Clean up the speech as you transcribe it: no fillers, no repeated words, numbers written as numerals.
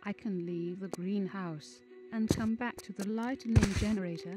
I can leave the greenhouse and come back to the lightning generator.